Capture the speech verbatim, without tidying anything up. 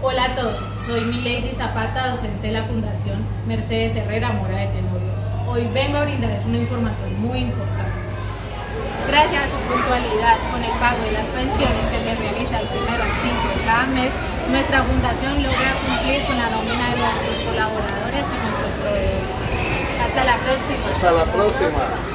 Hola a todos, soy Milady Zapata, docente de la Fundación Mercedes Herrera Mora de Tenorio. Hoy vengo a brindarles una información muy importante. Gracias a su puntualidad con el pago de las pensiones que se realiza el primero al cinco de cada mes, nuestra fundación logra cumplir con la nómina de nuestros colaboradores y nuestros proveedores. Hasta la próxima. Hasta la próxima.